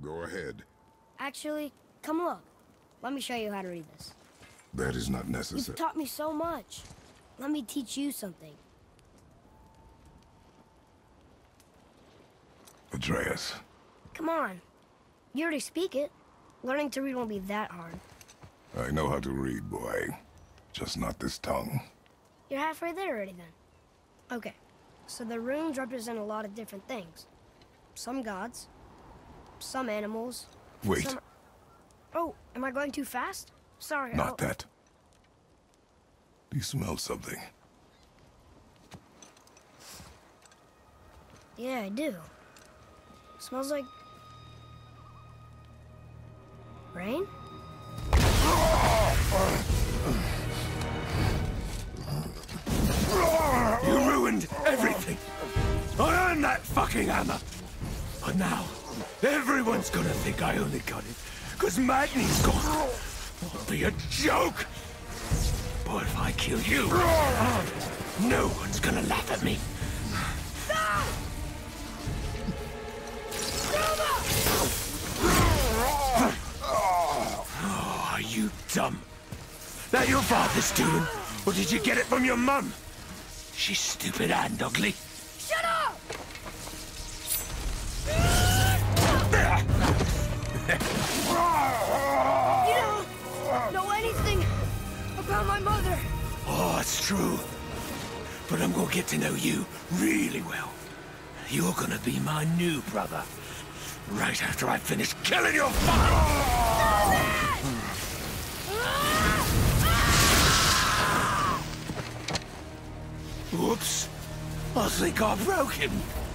Go ahead. Actually, come look. Let me show you how to read this. That is not necessary. You've taught me so much. Let me teach you something. Atreus. Come on. You already speak it. Learning to read won't be that hard. I know how to read, boy. Just not this tongue. You're halfway there already, then. Okay, so the runes represent a lot of different things. Some gods, some animals. Wait. Some... Oh, am I going too fast? Sorry. Not that. Do you smell something? Yeah, I do. Smells like... rain? You ruined everything! I earned that fucking hammer! But now, everyone's gonna think I only got it because Magni's gone. It'll be a joke! But if I kill you, no one's gonna laugh at me. Oh, are you dumb? That your father's doing? Or did you get it from your mum? She's stupid and ugly. Shut up! You don't know anything about my mother. Oh, it's true. But I'm gonna get to know you really well. You're gonna be my new brother. Right after I finish killing your father! Whoops. I think I broke him.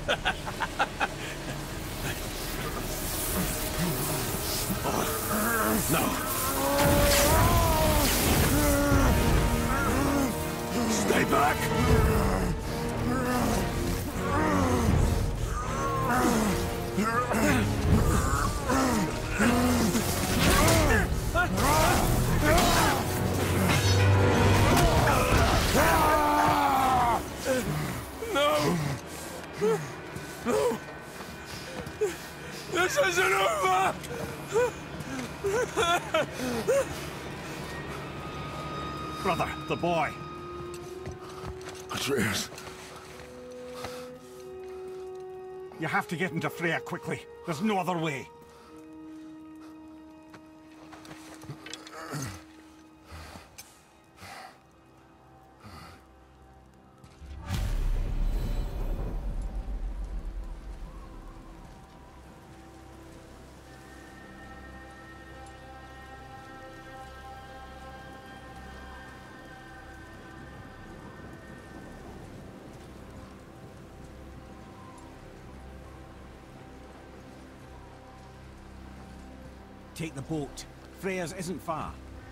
No. Stay back! No! No! This isn't over! Brother, the boy. Atreus. You have to get into Freya quickly. There's no other way. Take the boat. Freya's isn't far.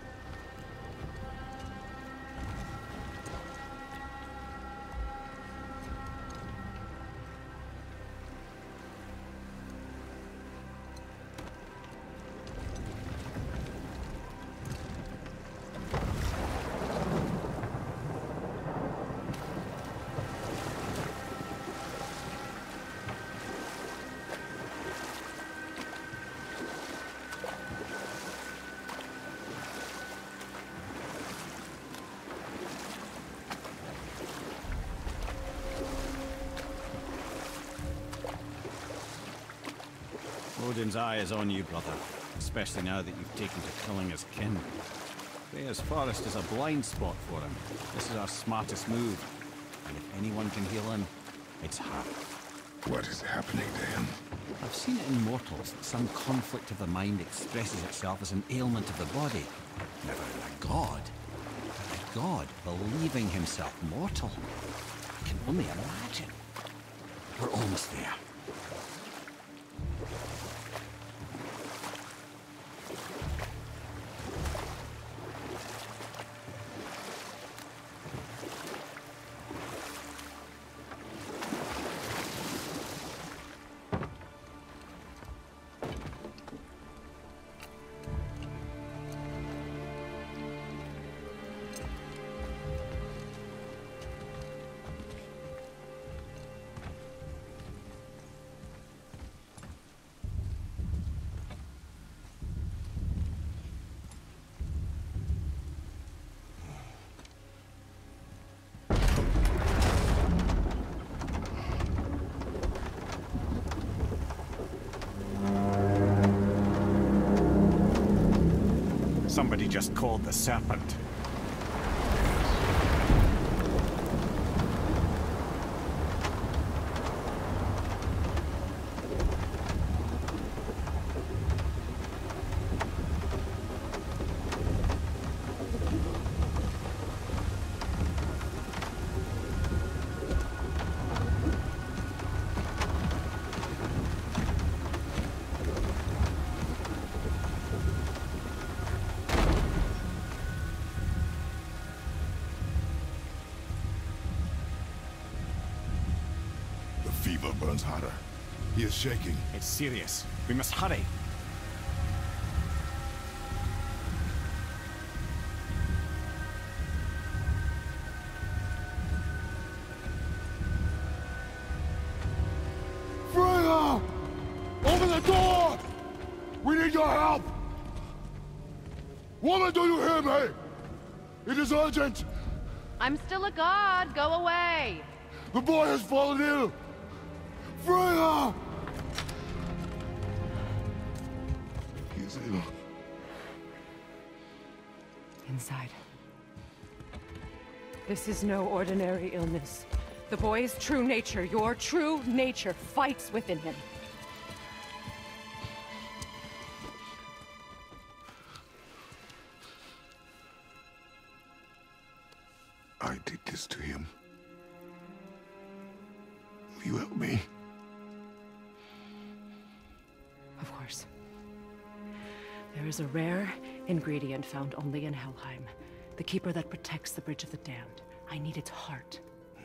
Odin's eye is on you, brother. Especially now that you've taken to killing his kin. Freya's forest is a blind spot for him. This is our smartest move. And if anyone can heal him, it's her. What is happening to him? I've seen it in mortals that some conflict of the mind expresses itself as an ailment of the body. Never in a god. A god believing himself mortal. I can only imagine. We're almost there. Somebody just called the Serpent. The fever burns hotter. He is shaking. It's serious. We must hurry. Freya! Open the door! We need your help! Woman, do you hear me? It is urgent! I'm still a god. Go away. The boy has fallen ill! Freya! He is ill. Inside. This is no ordinary illness. The boy's true nature, your true nature, fights within him. I did this to him. Will you help me? Of course. There is a rare ingredient found only in Helheim. The keeper that protects the Bridge of the Damned. I need its heart.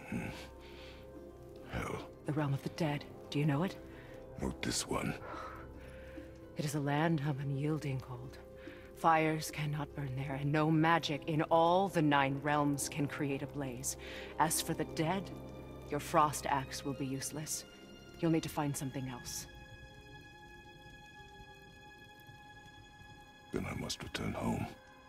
Hell, The realm of the dead. Do you know it? not this one. It is a land of unyielding cold. Fires cannot burn there, and no magic in all the 9 realms can create a blaze. As for the dead, your frost axe will be useless. You'll need to find something else. Then I must return home.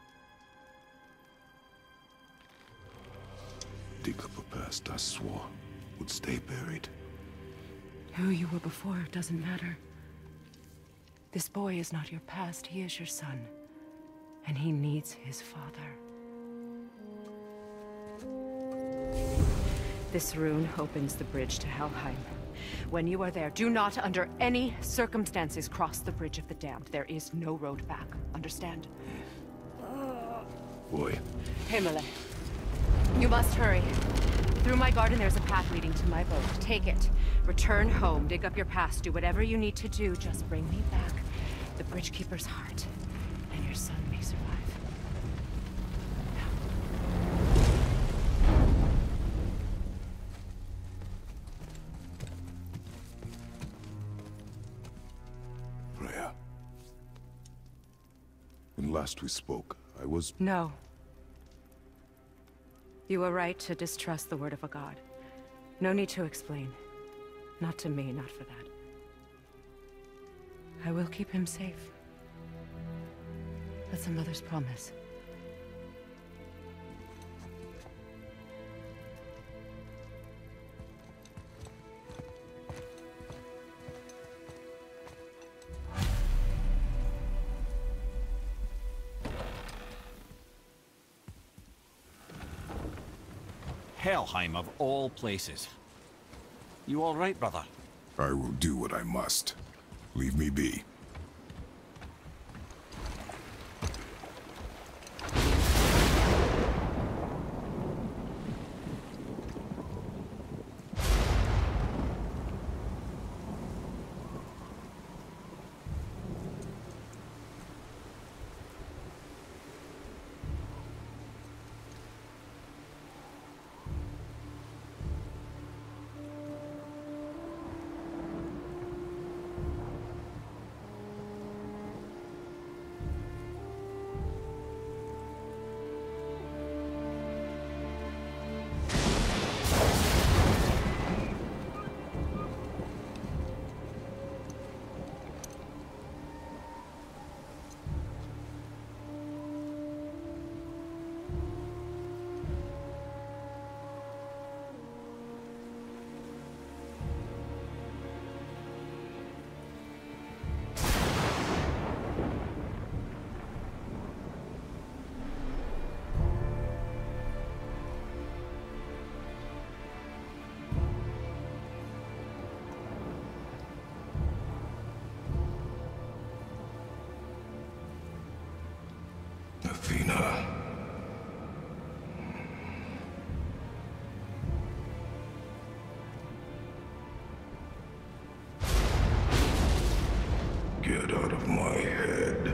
Dig up a past I swore would stay buried. Who you were before doesn't matter. This boy is not your past, he is your son. And he needs his father. This rune opens the bridge to Helheim. When you are there, do not under any circumstances cross the Bridge of the Damned. There is no road back. Understand? Boy, Himmele, you must hurry. Through my garden there's a path leading to my boat. Take it. Return home, dig up your past, do whatever you need to do. Just bring me back the Bridgekeeper's heart, and your son may survive. Freya. When last we spoke, I was... No. You were right to distrust the word of a god. No need to explain. Not to me, not for that. I will keep him safe. That's a mother's promise. Helheim of all places. You all right, brother? I will do what I must. Leave me be. Get out of my head.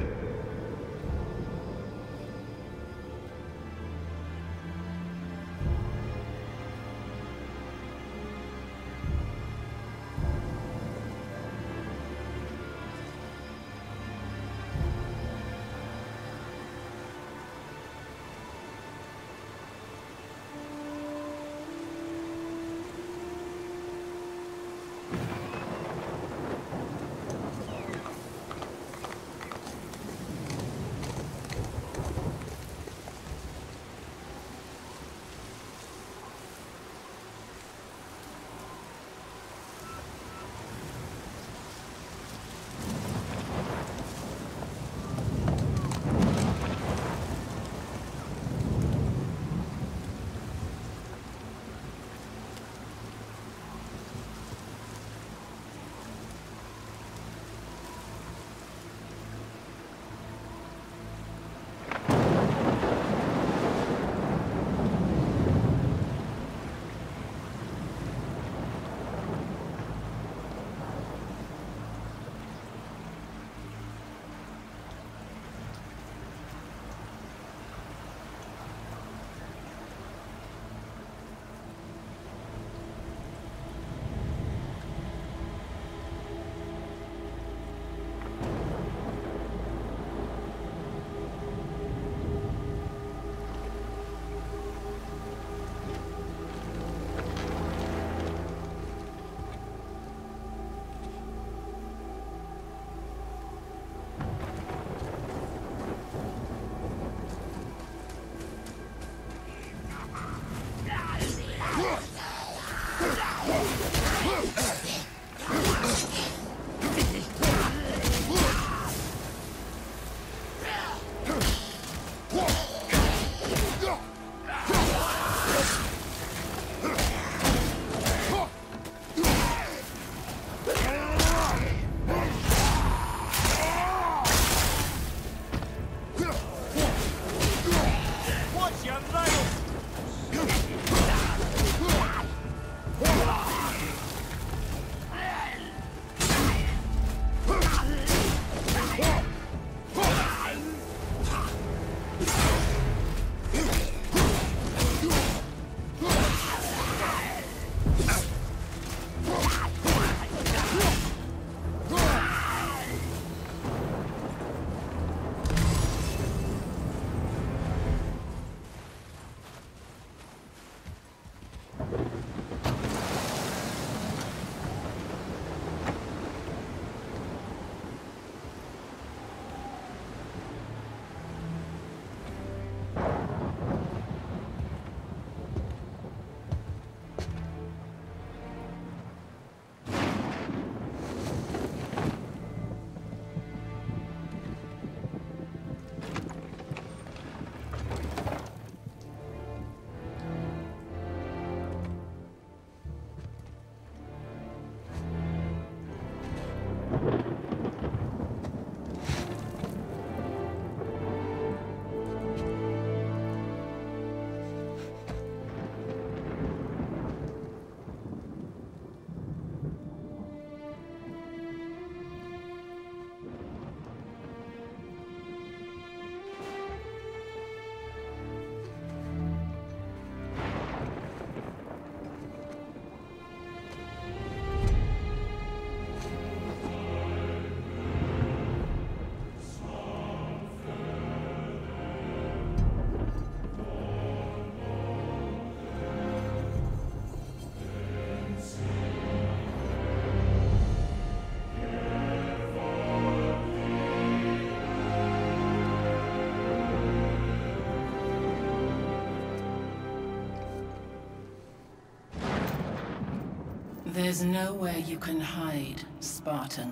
There's nowhere you can hide, Spartan.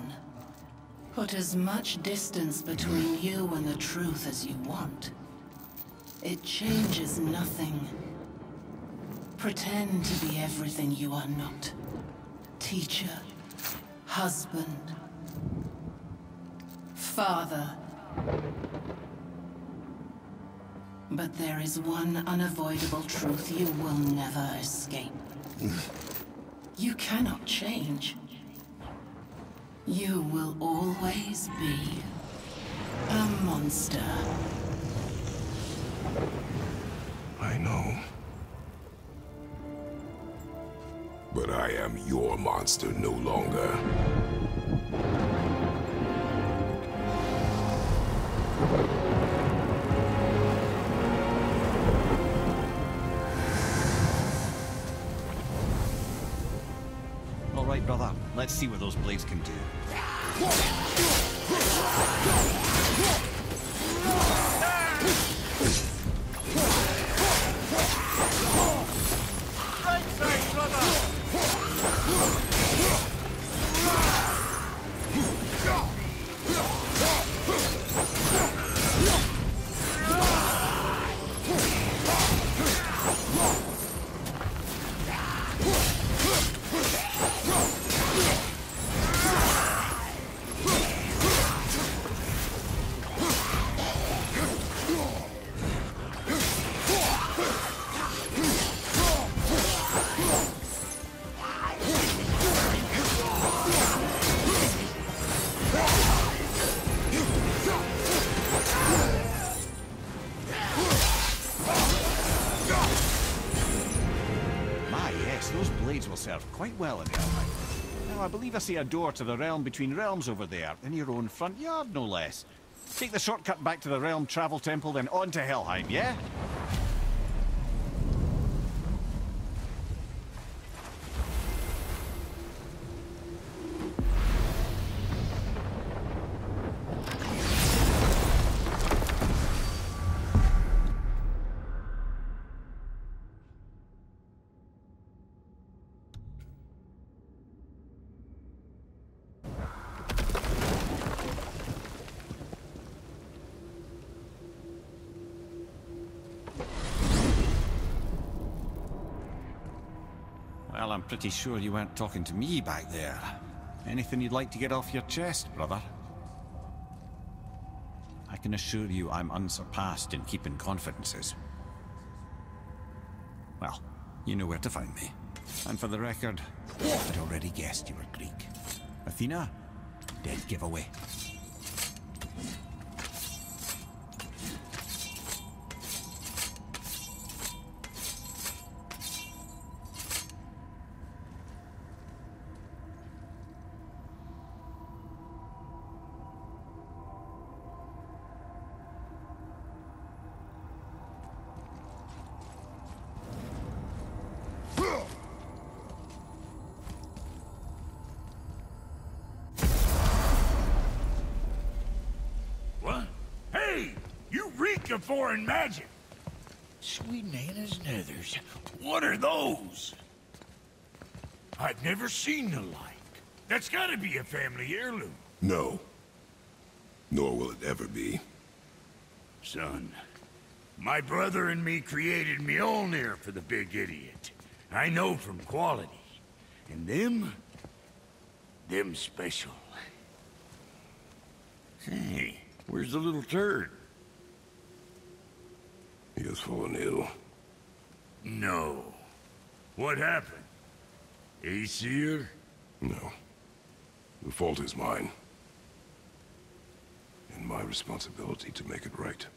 Put as much distance between you and the truth as you want. It changes nothing. Pretend to be everything you are not. Teacher, husband, father. But there is one unavoidable truth you will never escape. You cannot change. You will always be a monster. I know. But I am your monster no longer. All right, brother. Let's see what those blades can do. Those blades will serve quite well in Helheim. Now, I believe I see a door to the realm between realms over there, in your own front yard, no less. Take the shortcut back to the Realm Travel Temple, then on to Helheim, yeah? Well, I'm pretty sure you weren't talking to me back there. Anything you'd like to get off your chest, brother? I can assure you I'm unsurpassed in keeping confidences. Well, you know where to find me. And for the record, I'd already guessed you were Greek. Athena? Dead giveaway. Of foreign magic. Sweet Nana's nethers. What are those? I've never seen the like. That's gotta be a family heirloom. No. Nor will it ever be. Son, my brother and me created Mjolnir for the big idiot. I know from quality. And them special. Hey, where's the little turd? He has fallen ill. No. What happened? Aesir? No. The fault is mine. And my responsibility to make it right.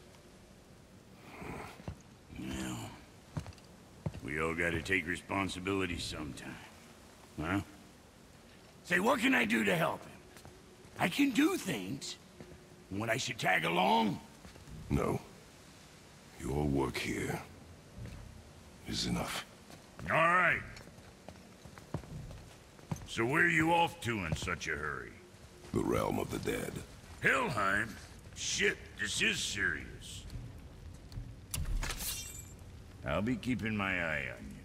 Well, we all gotta take responsibility sometime. Huh? Say, what can I do to help him? I can do things. When I should tag along? No. Your work here is enough. All right. So where are you off to in such a hurry? The realm of the dead. Helheim? Shit, this is serious. I'll be keeping my eye on you.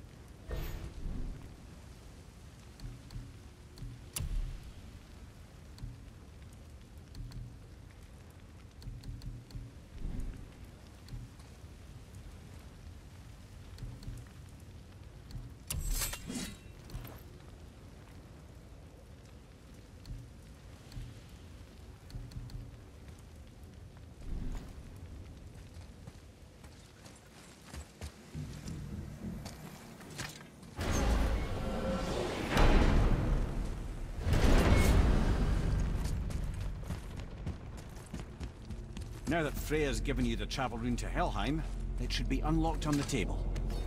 Now that Freya's given you the travel rune to Helheim, it should be unlocked on the table.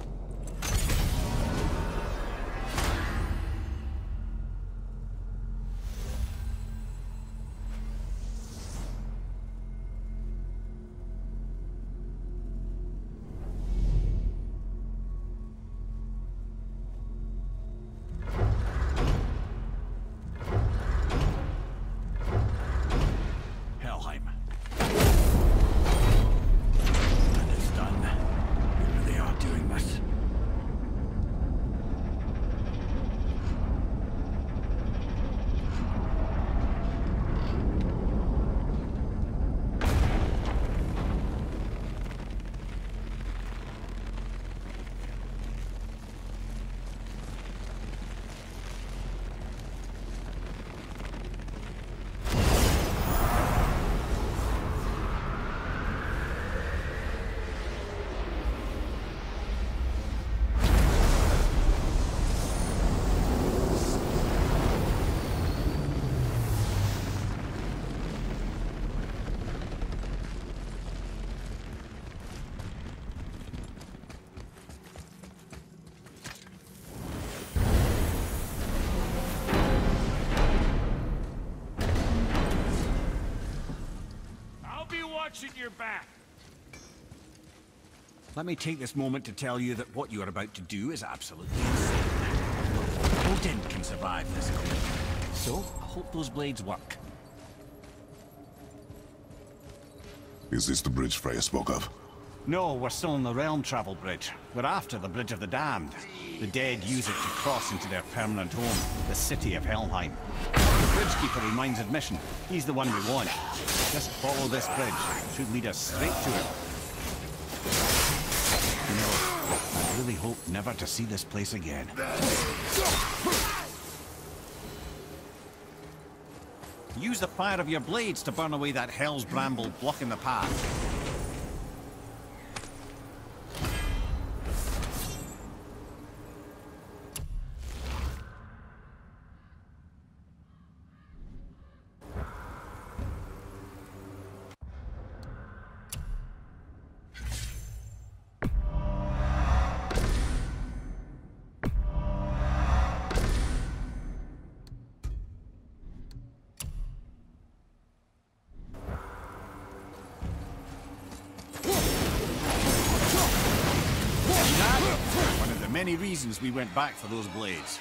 Watching your back. Let me take this moment to tell you that what you are about to do is absolutely insane. Odin can survive this cold. So, I hope those blades work. Is this the bridge Freya spoke of? No, we're still on the Realm Travel Bridge. We're after the Bridge of the Damned. The dead use it to cross into their permanent home, the city of Helheim. The Bridgekeeper reminds admission. He's the one we want. Just follow this bridge. It should lead us straight to it. You know, I really hope never to see this place again. Use the fire of your blades to burn away that hell's bramble blocking the path. Many reasons we went back for those blades.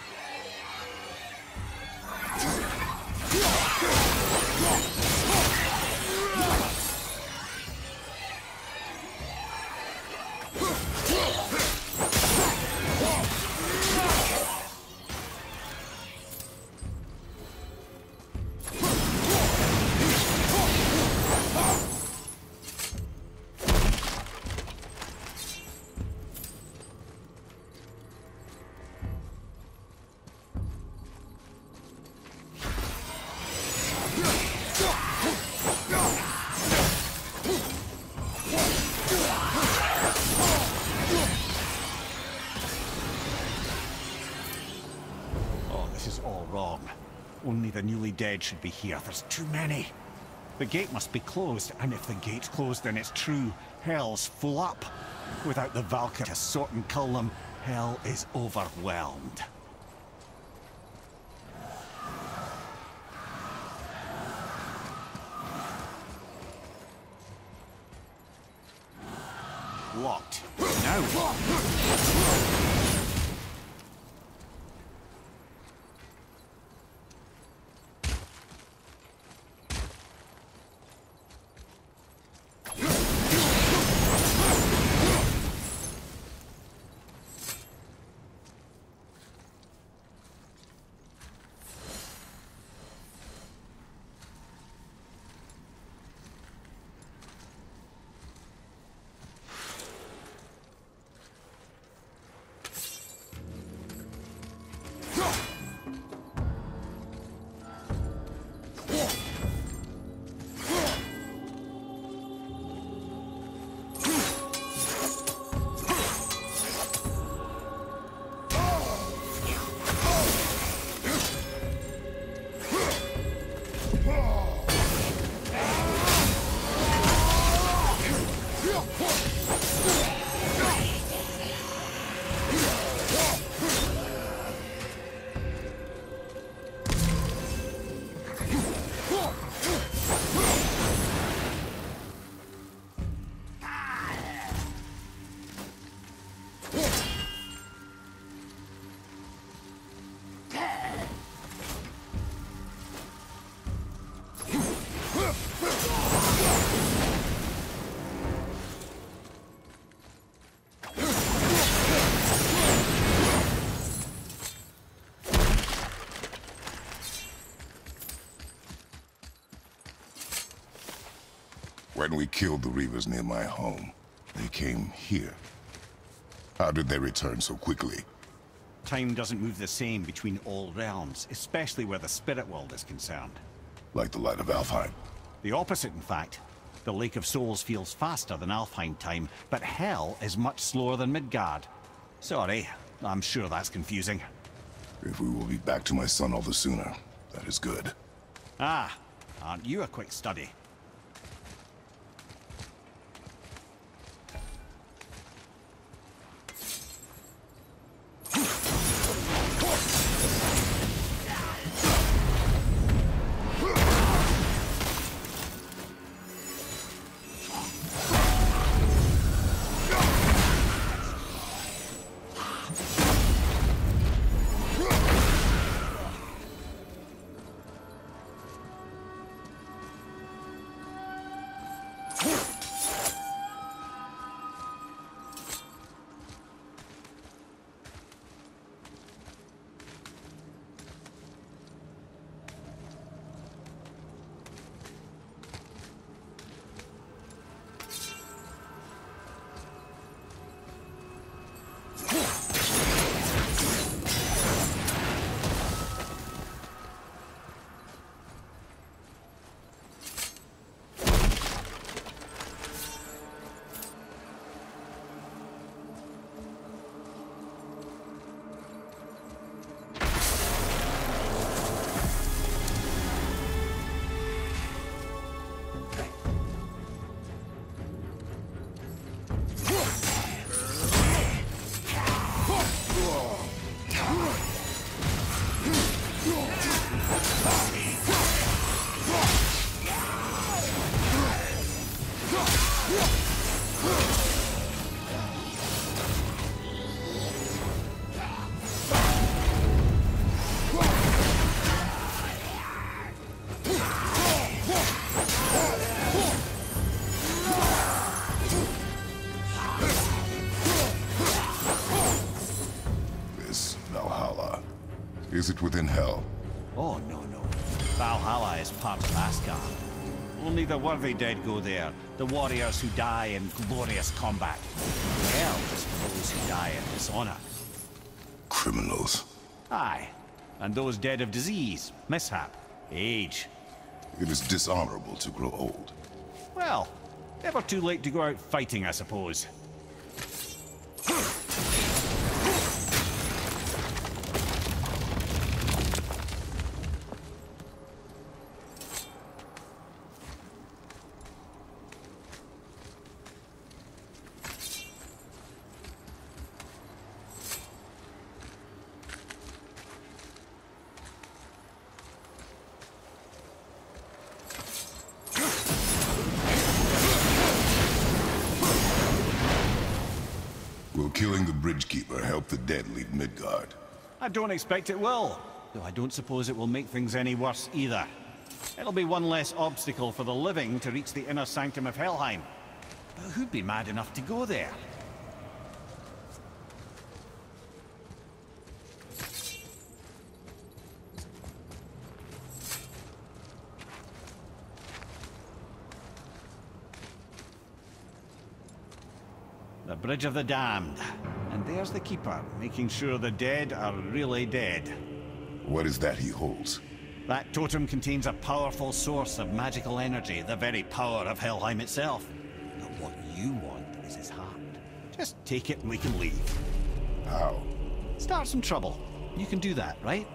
Only the newly dead should be here. There's too many. The gate must be closed, and if the gate's closed, then it's true. Hell's full up. Without the Valkyr to sort and cull them, hell is overwhelmed. Locked. Now what? When we killed the Reavers near my home, they came here. How did they return so quickly? Time doesn't move the same between all realms, especially where the spirit world is concerned. Like the light of Alfheim. The opposite, in fact. The Lake of Souls feels faster than Alfheim time, but Hell is much slower than Midgard. Sorry, I'm sure that's confusing. If we will be back to my son all the sooner, that is good. Ah, aren't you a quick study? Is it within Hell? Oh, no. Valhalla is part of Asgard. Only the worthy dead go there, the warriors who die in glorious combat. Hell is for those who die in dishonor. Criminals. Aye, and those dead of disease, mishap, age. It is dishonorable to grow old. Well, never too late to go out fighting, I suppose. Will killing the Bridgekeeper help the dead leave Midgard? I don't expect it will, though I don't suppose it will make things any worse either. It'll be one less obstacle for the living to reach the inner sanctum of Helheim. But who'd be mad enough to go there? The Bridge of the Damned. And there's the Keeper, making sure the dead are really dead. What is that he holds? That totem contains a powerful source of magical energy, the very power of Helheim itself. But what you want is his heart. Just take it and we can leave. How? Start some trouble. You can do that, right?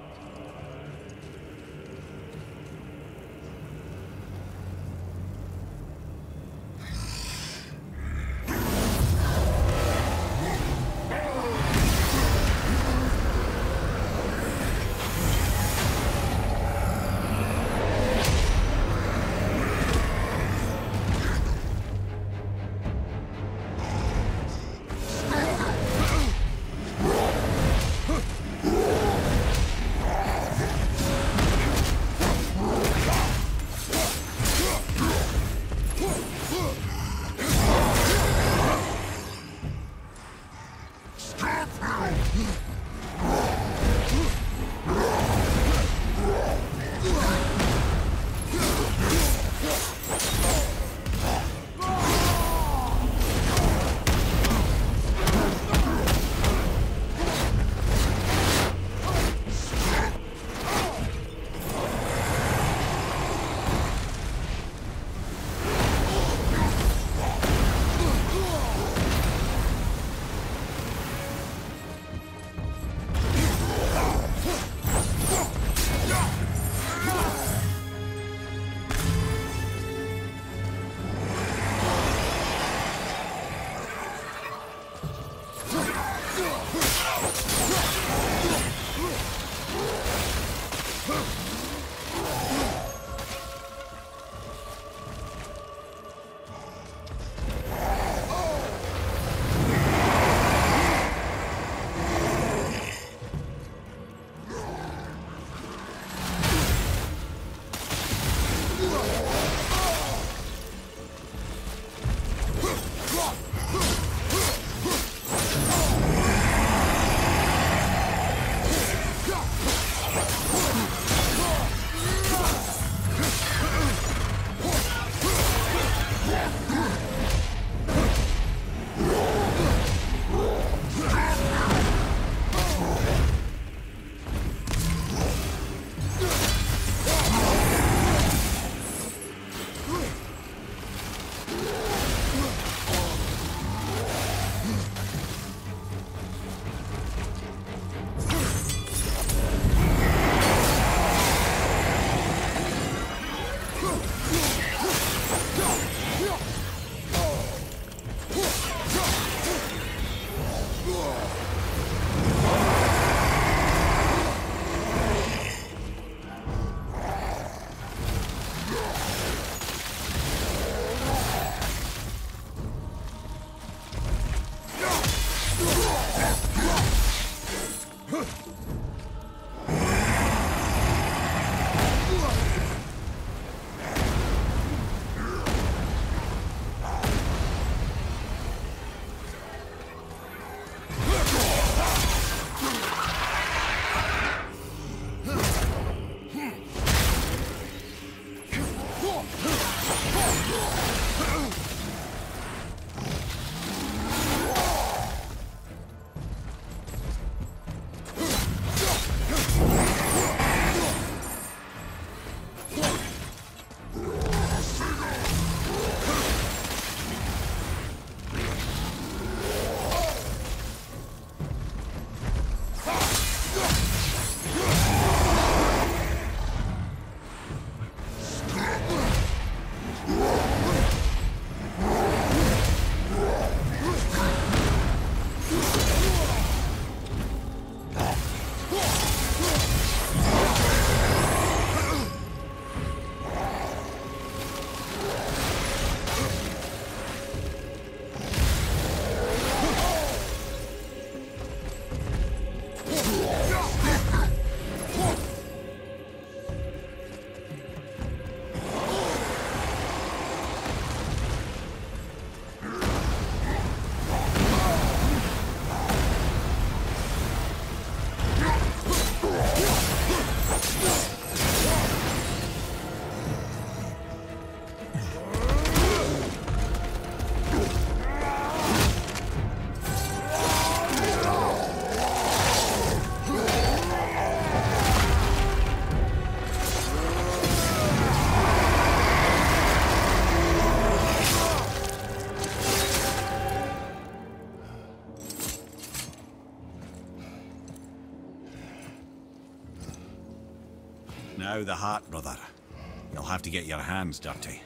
Now the heart, brother. You'll have to get your hands dirty.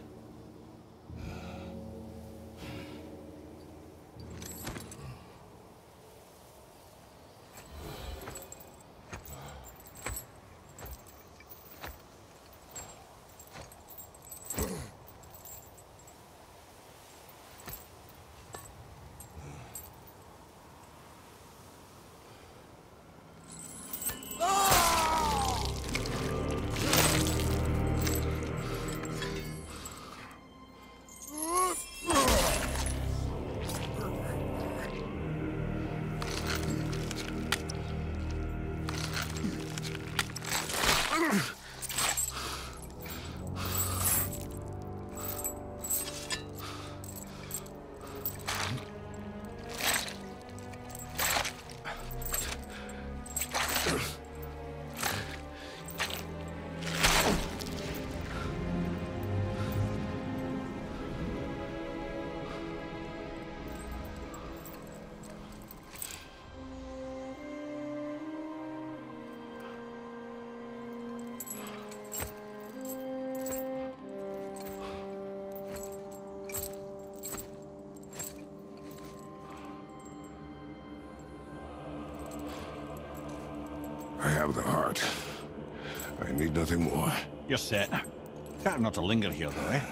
I have the heart. I need nothing more. You're set. Better not to linger here, though, eh?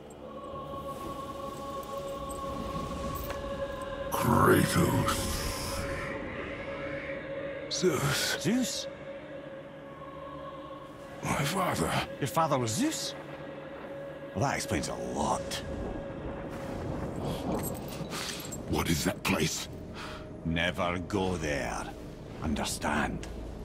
Kratos. Zeus. Zeus? My father. Your father was Zeus? Well, that explains a lot. What is that place? Never go there. Understand?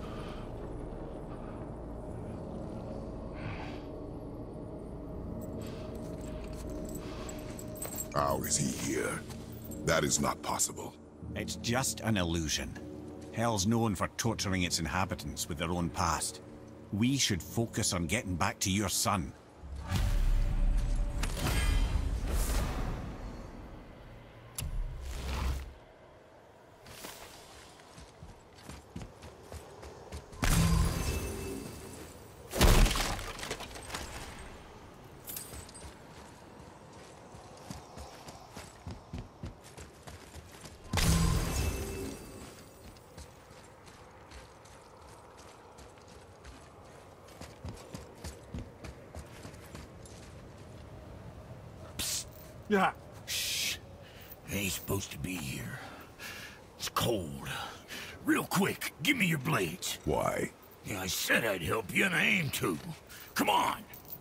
How is he here? That is not possible. It's just an illusion. Hell's known for torturing its inhabitants with their own past. We should focus on getting back to your son. Yeah. Shh. I ain't supposed to be here. It's cold. Real quick, give me your blades. Why? Yeah, I said I'd help you, and I aim to. Come on.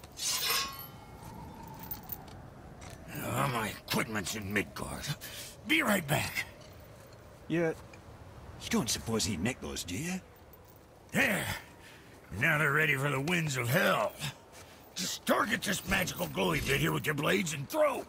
My equipment's in Midgard. Be right back. You don't suppose he nicked those, do you? There. Now they're ready for the winds of hell. Just target this magical glowy bit here with your blades and throw.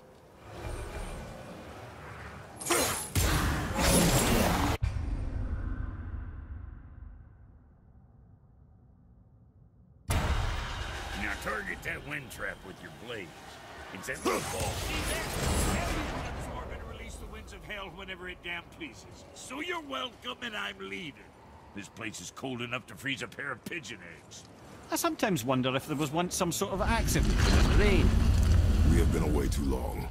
Now target that wind trap with your blades. It's that little ball. See that? Now you can absorb and release the winds of hell whenever it damn pleases. So you're welcome and I'm leaving. This place is cold enough to freeze a pair of pigeon eggs. I sometimes wonder if there was once some sort of accident in the rain. We have been away too long.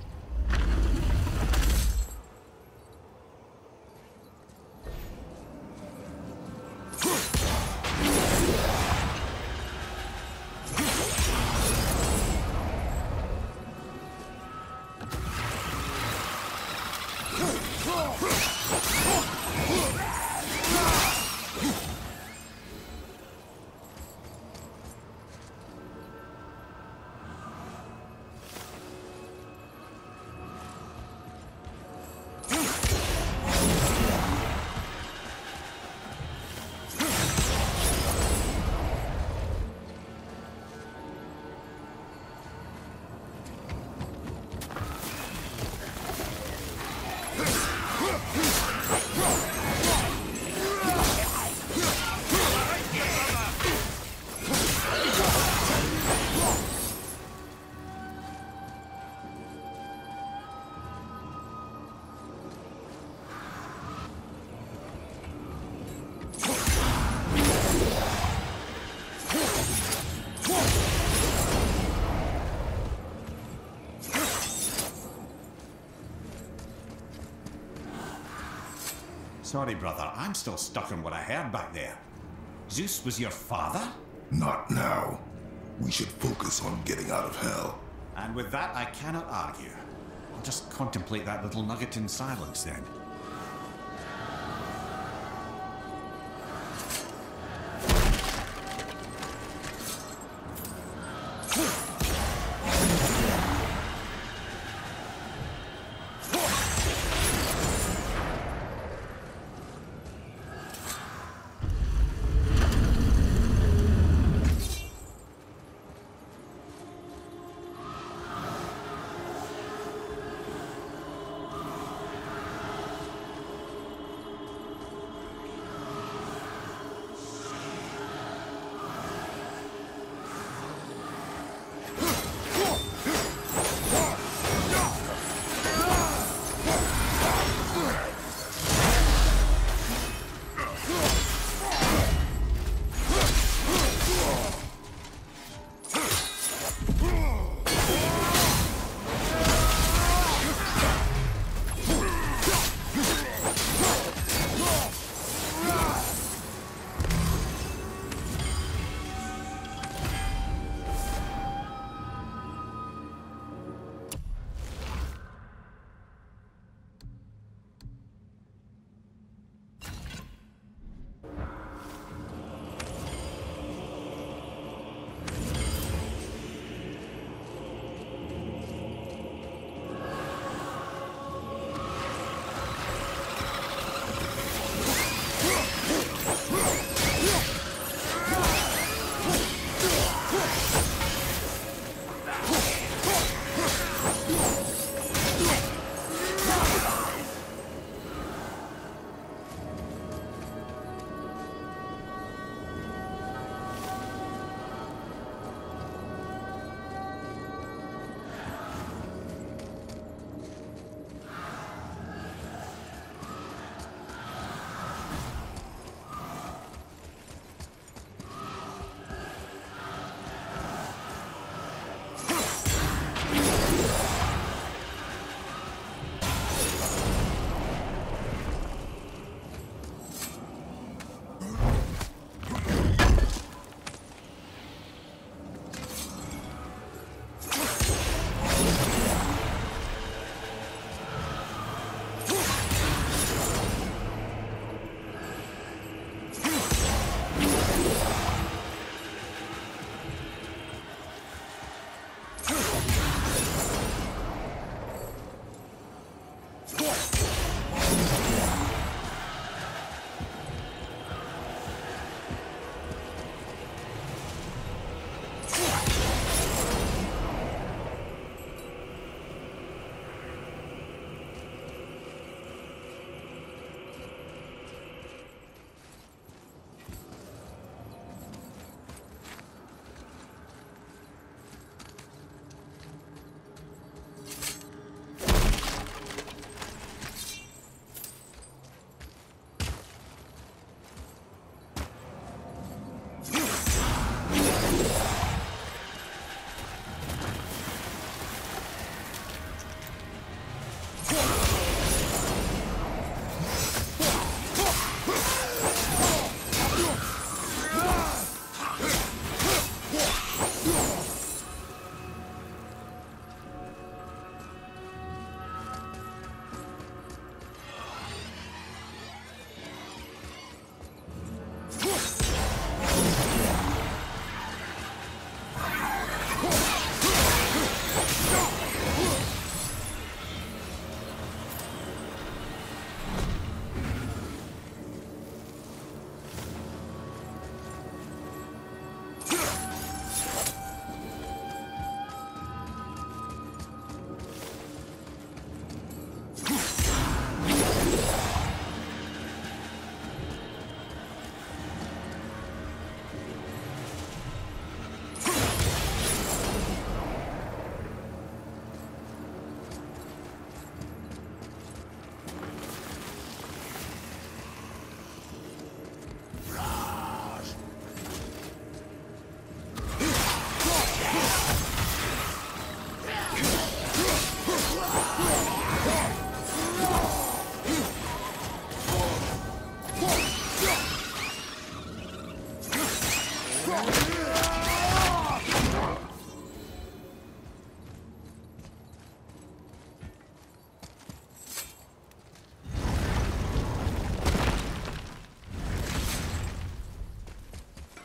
Sorry, brother, I'm still stuck on what I heard back there. Zeus was your father? Not now. We should focus on getting out of hell. And with that, I cannot argue. I'll just contemplate that little nugget in silence then.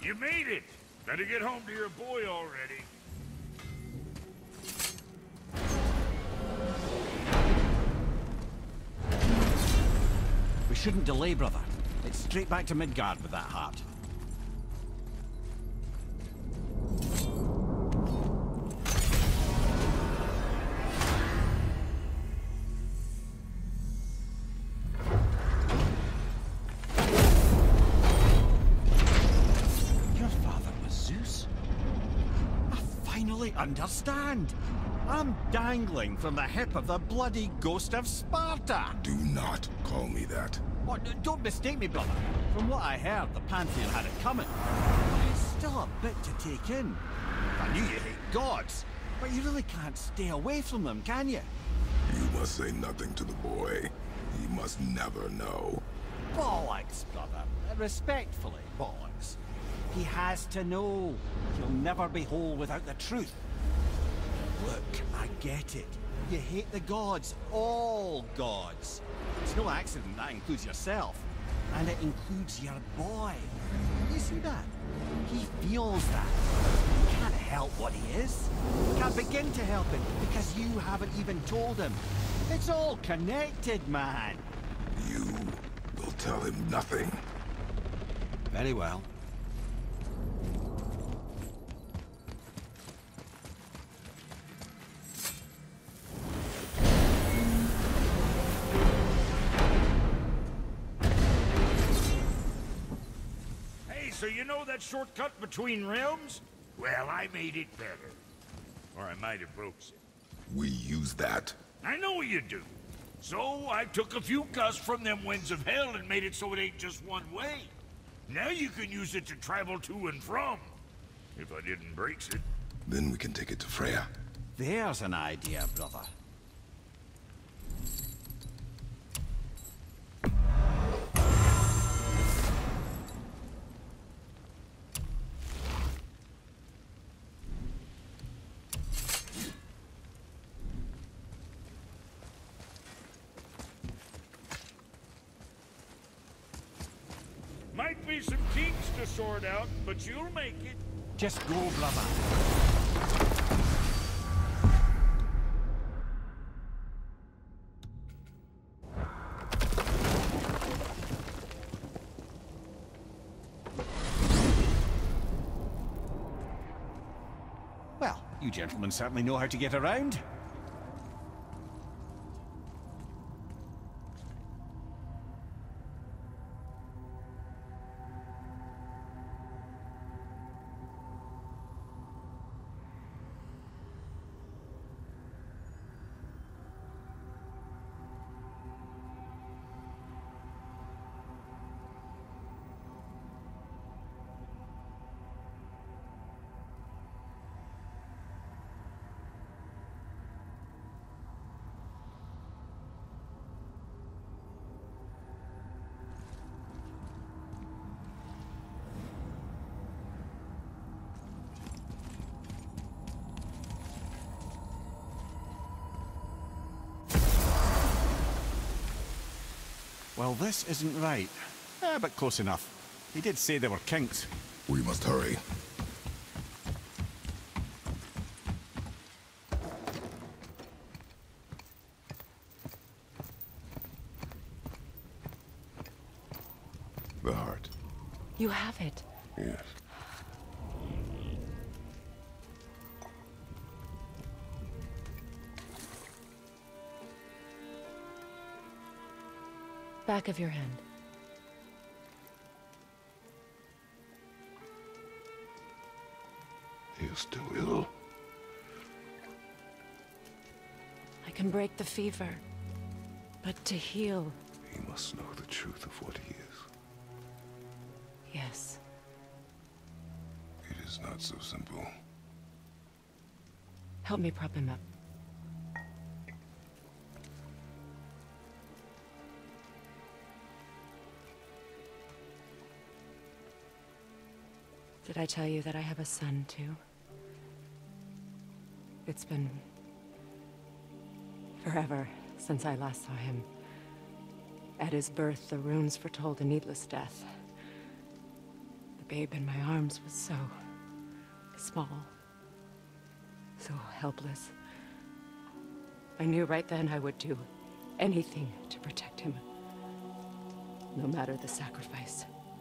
You made it! Better get home to your boy already. We shouldn't delay, brother. It's straight back to Midgard with that heart. Your father was Zeus? I finally understand. I'm dangling from the hip of the bloody ghost of Sparta. Do not call me that. Oh, don't mistake me, brother. From what I heard, the Pantheon had it coming. But it's still a bit to take in. I knew you hate gods, but you really can't stay away from them, can you? You must say nothing to the boy. He must never know. Bollocks, brother. Respectfully, bollocks. He has to know. He'll never be whole without the truth. Look, I get it. You hate the gods. All gods. It's no accident that includes yourself. And it includes your boy. You see that? He feels that. You can't help what he is. You can't begin to help him because you haven't even told him. It's all connected, man. You will tell him nothing. Very well. So you know that shortcut between realms? Well, I made it better. Or I might have broke it. We use that. I know you do. So I took a few gusts from them winds of hell and made it so it ain't just one way. Now you can use it to travel to and from. If I didn't break it. Then we can take it to Freya. There's an idea, brother. Might be some kinks to sort out, but you'll make it. Just go, brother. Well, you gentlemen certainly know how to get around. Well, this isn't right. But close enough. He did say there were kinks. We must hurry. The heart. You have it. Yes. Back of your hand. He is still ill. I can break the fever. But to heal... He must know the truth of what he is. Yes. It is not so simple. Help me prop him up. Did I tell you that I have a son, too? It's been... forever since I last saw him. At his birth, the runes foretold a needless death. babe in my arms was so small, so helpless. I knew right then I would do anything to protect him, no matter the sacrifice.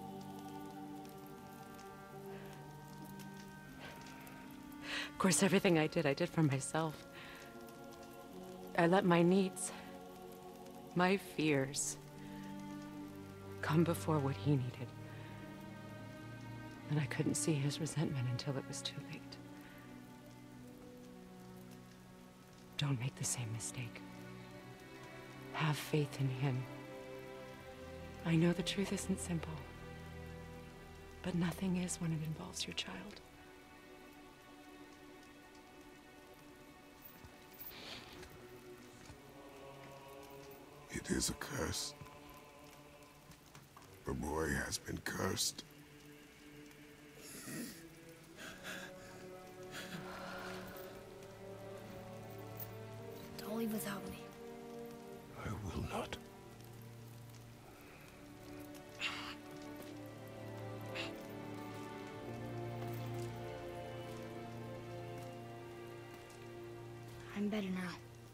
Of course, everything I did for myself. I let my needs, my fears, come before what he needed. And I couldn't see his resentment until it was too late. Don't make the same mistake. Have faith in him. I know the truth isn't simple, but nothing is when it involves your child. It is a curse. The boy has been cursed. Don't leave without me. I will not. I'm better now.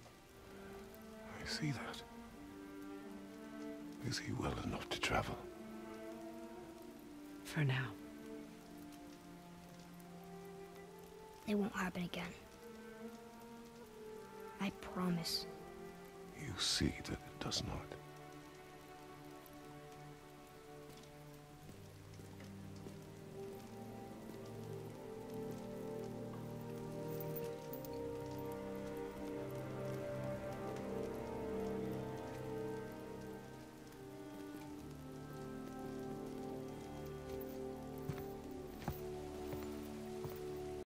I see that. Is he well enough to travel? For now. It won't happen again. I promise. You see that it does not.